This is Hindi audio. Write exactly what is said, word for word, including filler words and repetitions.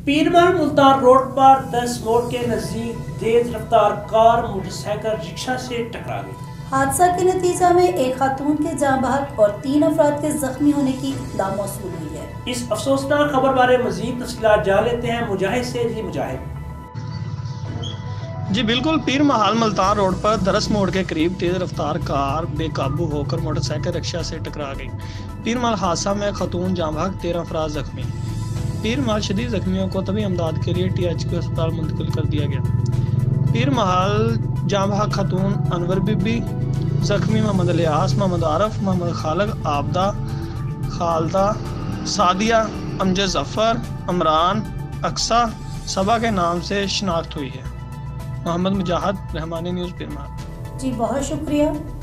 पीरमल मुल्तान रोड पर दस मोड़ के नजदीक तेज रफ्तार कार मोटरसाइकिल रिक्शा से टकरा गई। हादसा के नतीजा में एक खातून के जाँ बहक और तीन अफराद के जख्मी होने की इत्तला मौसूल हुई है। इस अफसोसनाक खबर बारे मजीद तफसीलात जान लेते हैं मुजाहिद से। जी मुजाहिद। जी बिल्कुल, पीर महाल मुल्तान रोड पर दरस मोड़ के करीब तेज रफ्तार कार बेकाबू होकर मोटरसाइकिल रिक्शा से टकरा गई। पीर महल हादसा में खतून जाँ बहक तेरह अफराद जख्मी। पीर महल शदीद जख्मियों को तभी अमदाद के लिए टी एच क्यू अस्पताल मुंतकिल कर दिया गया। पीर महल जाँ बहक खतून अनवर बीबी जख्मी मोहम्मद लियास, मोहम्मद आरफ, मोहम्मद खालिद, आबदा, खालदा, सादिया, अमजद जफर, अमरान, अक्सा सबा के नाम से शनाख्त हुई है। मोहम्मद मुजाहिद, रहमानी न्यूज़, पीर महल। जी बहुत शुक्रिया।